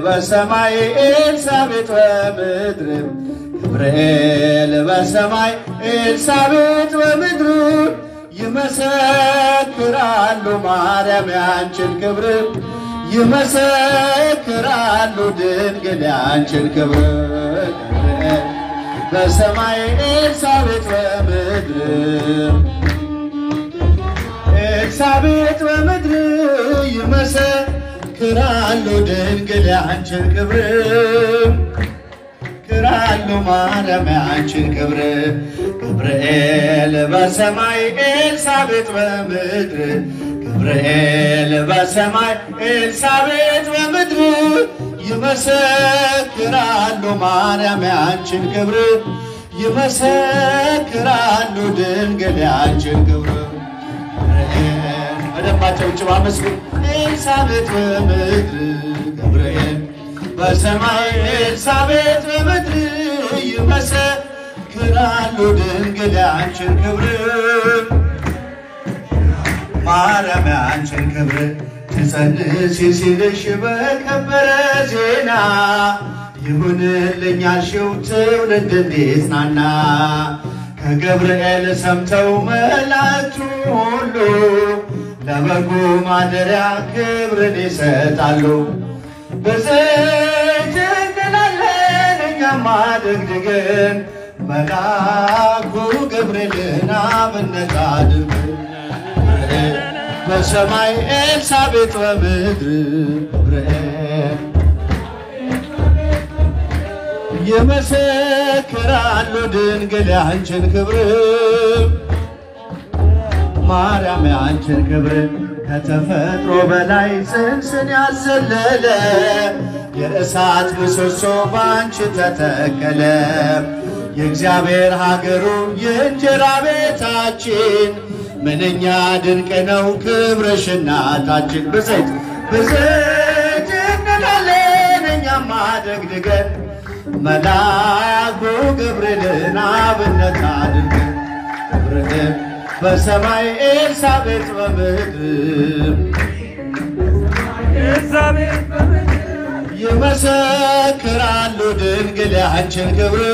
በሰማይ ኤልሳቤጥ በምድር ገብርኤል በሰማይ ኤልሳቤጥ በምድር ይመሰክራሉ ማርያም ያንቺን ክብር ይመሰክራሉ ድንግል ያንቺን ክብር ገብርኤል በሰማይ ኤልሳቤጥ በምድር ኤልሳቤጥ በምድር ይመሰክራሉ ድንግል ያንቺን ክብር ይመሰክራሉ ማርያም ያንቺን ክብር ገብርኤል በሰማይ ኤልሳቤጥ በምድር ገብርኤል በሰማይ ኤልሳቤጥ በምድር ይመሰክራሉ ማርያም ያንቺን ክብር ይመሰክራሉ ድንግል ያንቺን ክብር በደንባቸው ጭባመስሉ ኤልሳቤጥ በምድር ገብርኤል በሰማይ ኤልሳቤጥ በምድር ይመሰክራሉ ድንግል ያንቺን ክብር ማርያም ያንቺን ክብር ትጸንሲ ሲልሽ በከበረ ዜና ይሁንልኝ ያልሽው ትውልድ እንዲጽናና ከገብርኤል ሰምተው መላእክቱ ሁሉ ለበጉ ማደሪያ ክብርን ይሰጣሉ በዘይት እንላለን እኛም አደግድገን መልአኩ ገብርኤልን አብነት አድርገን በሰማይ ኤልሳቤጥ በምድር ገብርኤል ይመሰክራሉ ድንግል ያንቺን ክብር ማርያም ያንቺን ክብር ከተፈጥሮ በላይ ጽንስን ያዘለለ የእሳት ምሰሶ ባንቺ ተተከለ የእግዚአብሔር ሀገሩ የእንጀራ ቤታችን ምንኛ ድንቅ ነው ክብርሽ እናታችን በዘይት እንላለን እኛም አደግድገን መልአኩ ገብርኤልን አብነት አድርገን ገብርኤል በሰማይ ኤልሳቤጥ በምድር ይመሰክራሉ ድንግል ያንቺን ክብር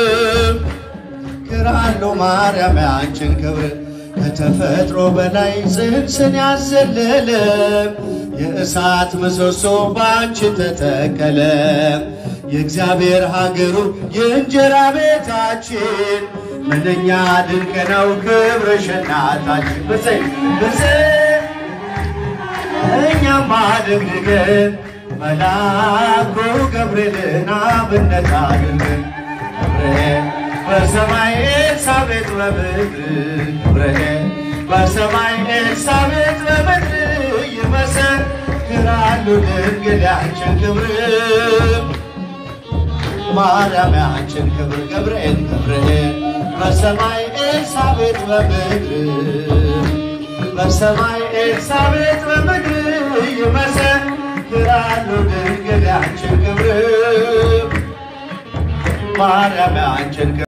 ይመሰክራሉ ማርያም ያንቺን ክብር ከተፈጥሮ በላይ ጽንስን ያዘለለ የእሳት ምሰሶ ባንቺ ተተከለ የእግዚአብሔር ሀገሩ የእንጀራ ቤታችን ምንኛ ድንቅ ነው ክብርሽ እናታችን በዘይት እኛም አደግድገን መልአኩ ገብርኤልን አብነት አድርገን ገብርኤል በሰማይ ኤልሳቤጥ በምድር ገብርኤል በሰማይ ኤልሳቤጥ በምድር ይመሰክራሉ ድንግል ያንቺን ክብር ማርያም ያንቺን ክብር ገብርኤል በሰማይ ኤልሳቤጥ በምድር በሰማይ ኤልሳቤጥ በምድር ይመሰክራሉ ድንግል ያንቺን ክብር ማርያም ያንቺን